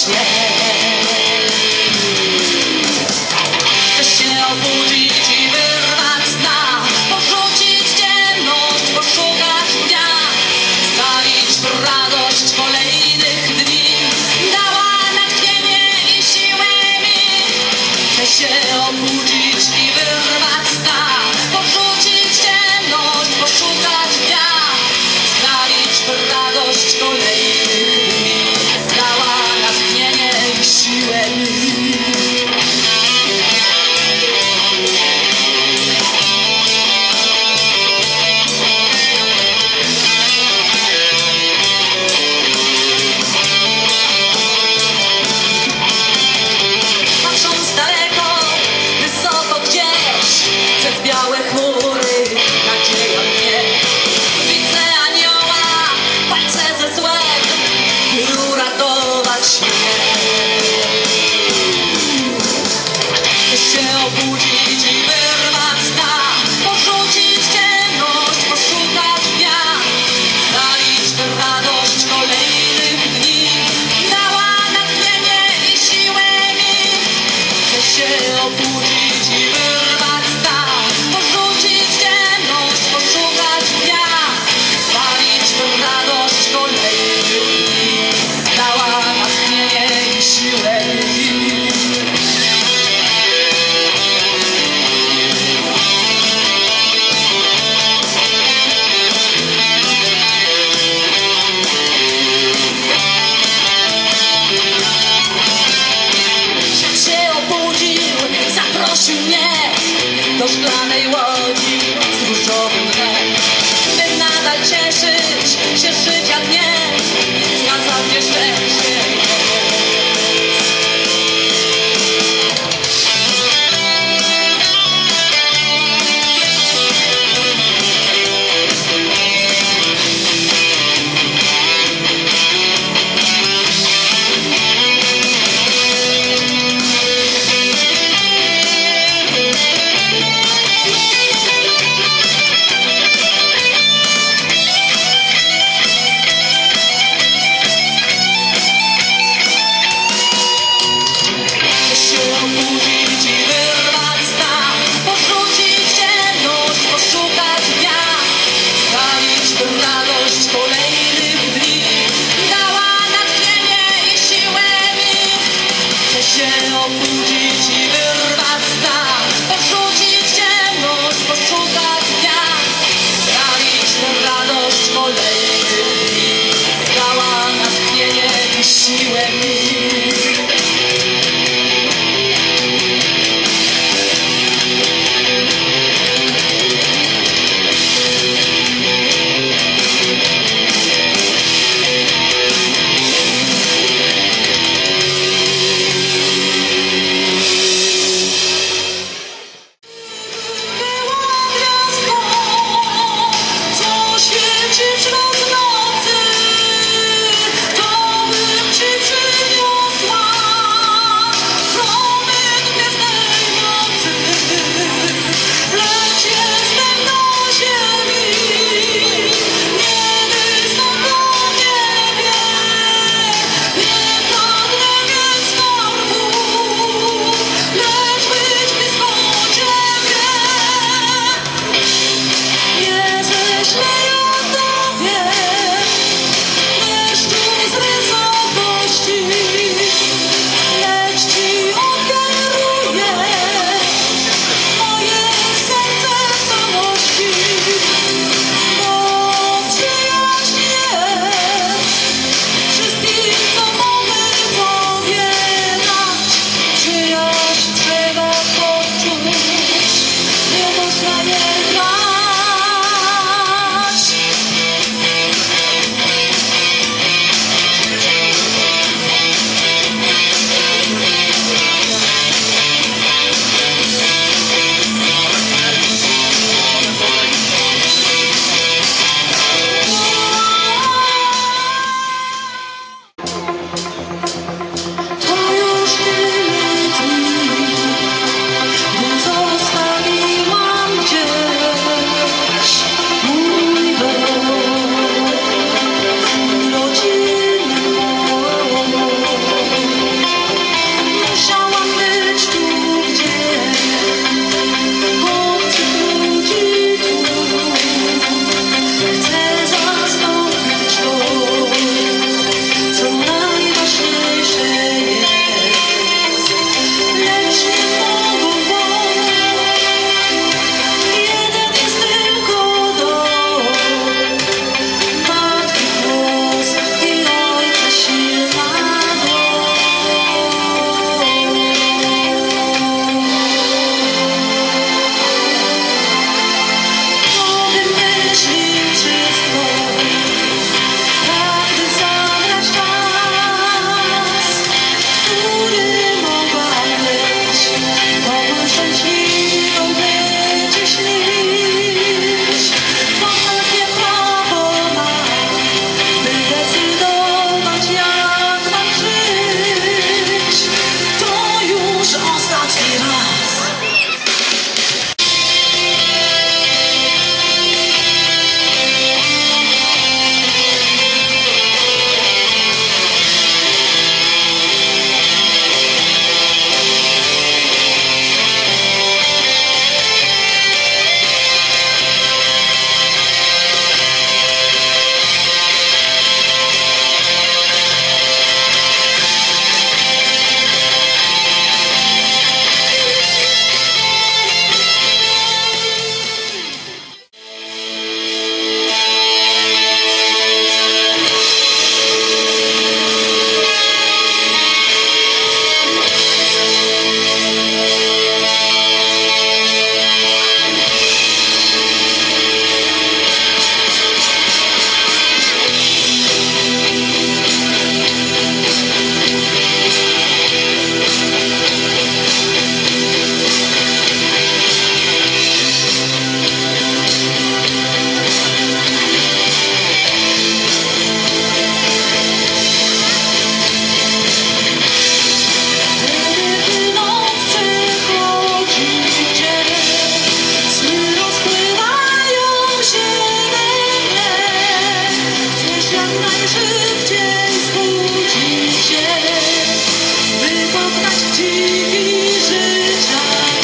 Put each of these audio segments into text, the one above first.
Chcę się obudzić i wyrwać sna, porzucić ciemność, poszukać dnia, spalić w radość kolejnych dni. Dała natchnienie i siłę mi. Chcę się obudzić i wyrwać sna, porzucić ciemność, poszukać dnia, spalić w radość kolejnych dni. Dała natchnienie i najszybciej zbudzić się, by poznać dziki życia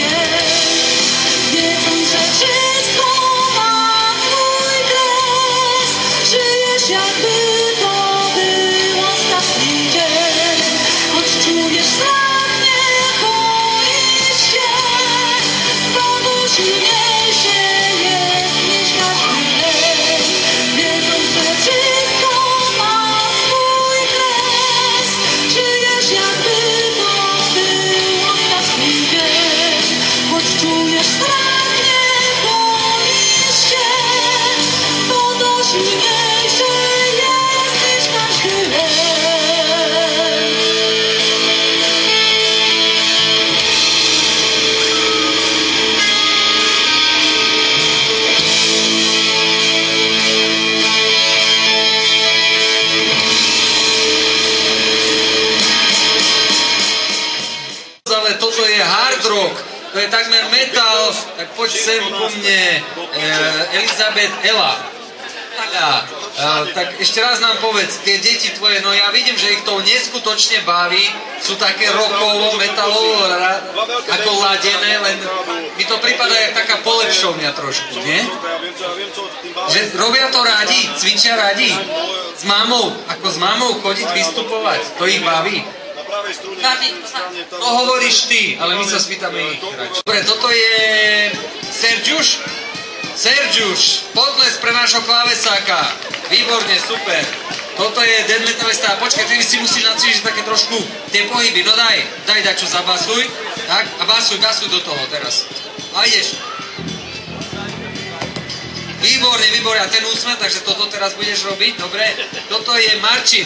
wiedząc, że wszystko ma swój kres. Żyjesz jakby to był ostatni dzień, choć czujesz strach, nie boisz się, znowu silniejszy jest niż każdy dzień, wiedząc, że wszystko ma swój kres. Żyjesz jakby to był ostatni dzień, choć czujesz strach, nie boisz się, bo to silniejszy jest niż każdy dzień. Ale toto je hard rock, to je takmer metal, tak poď sem ku mne, Elizabeth Ela. Tak ešte raz nám povedz, tie deti tvoje, no ja vidím, že ich to neskutočne baví, sú také rockovo, metalovo, ako ladené, len mi to prípada jak taká polepšovňa trošku, nie? Že robia to radi, cvičia radi, s mamou, ako s mamou chodiť, vystupovať, to ich baví. To hovoríš ty, ale my sa spýtame ich hráčov. Dobre, toto je Sergiuš. Sergiuš, potles pre nášho klavesáka. Výborne, super. Toto je death metalista. Počkaj, ty si musíš nacvičiť také trošku tie pohyby. No daj dačo, zabasuj. Tak, a basuj do toho teraz. A ideš. Výborne, výborne. A ten úsmev, takže toto teraz budeš robiť, dobre? Toto je Martin,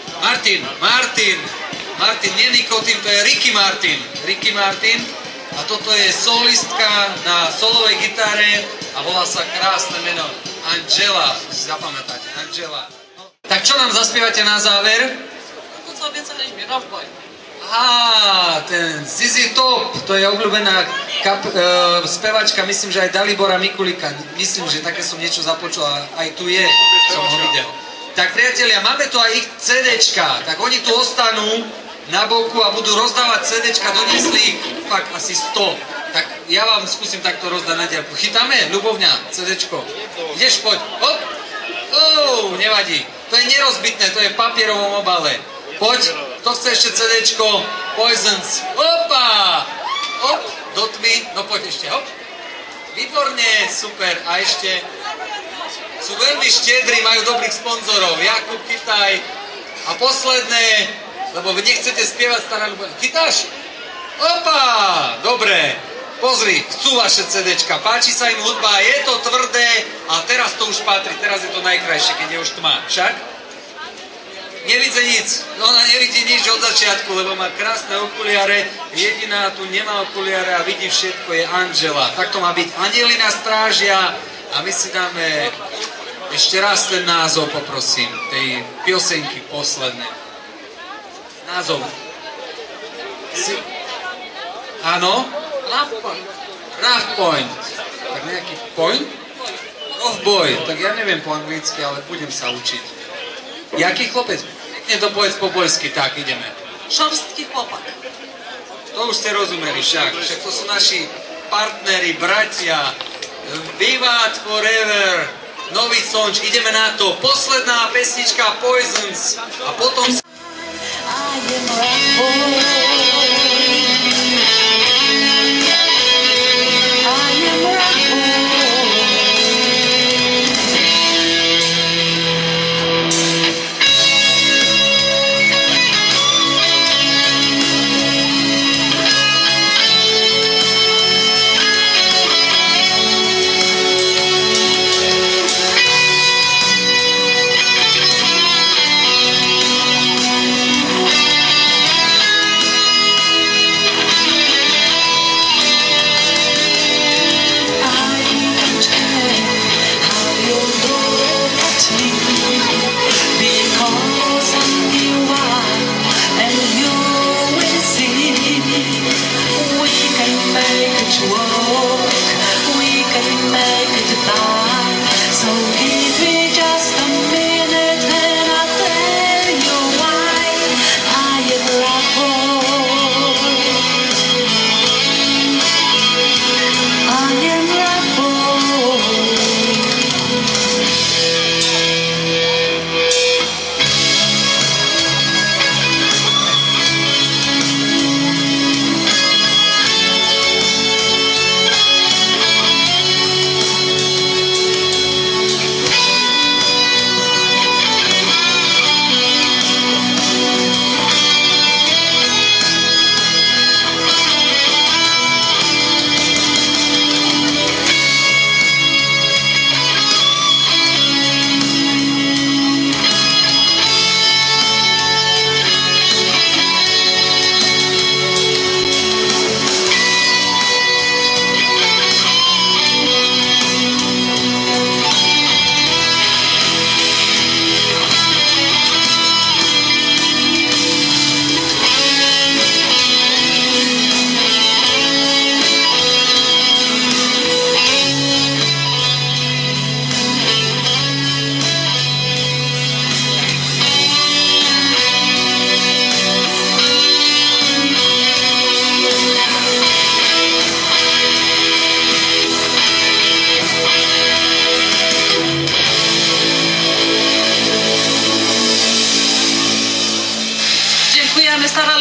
nie Nikotín, to je Ricky Martin. A toto je solistka na solovej gitare a volá sa krásne meno Angela, si zapamätáte, Angela. No. Tak čo nám zaspievate na záver? To, co obiecaliśmy, Rockboy. Aha, ten ZZ Top, to je obľúbená spevačka, myslím, že aj Dalibora Mikulika. Myslím, že také som niečo započul a aj tu je, som ho videl. Tak priatelia, máme tu aj ich CDčka, tak oni tu ostanú na boku a budú rozdávať CDčka, doniesli ich fakt asi 100. Tak ja vám skúsim takto rozdať na diaľku. Chytáme, Ľubovňa, CDčko. Ideš, poď. Hop. Nevadí. To je nerozbitné, to je v papierovom obale. Poď, kto chce ešte CDčko? Poisons. Opa! Hop, do tmy. No poď ešte, hop. Výborne, super. A ešte sú veľmi štedrí, majú dobrých sponzorov. Jakub, chytaj. A posledné, lebo vy nechcete spievať stará Ľubovňa. Chytáš? Opa! Dobre. Pozri, chcú vaše CDčka. Páči sa im hudba, je to tvrdé a teraz to už patrí. Teraz je to najkrajšie, keď je už tma. Však? Nevidí nic. Ona nevidí nič od začiatku, lebo má krásne okuliare. Jediná tu nemá okuliare a vidí všetko, je Angela. Tak to má byť. Angelina strážia a my si dáme ešte raz ten názov, poprosím, tej piosenky poslednej. Názov. Áno? Rough Point. Tak nejaký point? Rough Boy. Tak ja neviem po anglicky, ale budem sa učiť. Jaký chlopec? Pekne to povedz po poľsky. Tak, ideme. Szorstki chłopak. To už ste rozumeli však. Však to sú naši partneri, bratia. Vivat forever. Nový sonč. Ideme na to. Posledná pesnička Poisons. A potom...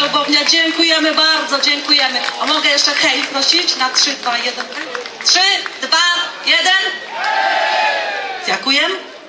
Bobnia. Dziękujemy bardzo, dziękujemy. A mogę jeszcze hej prosić na 3, 2, 1. 3, 2, 1. Dziękuję.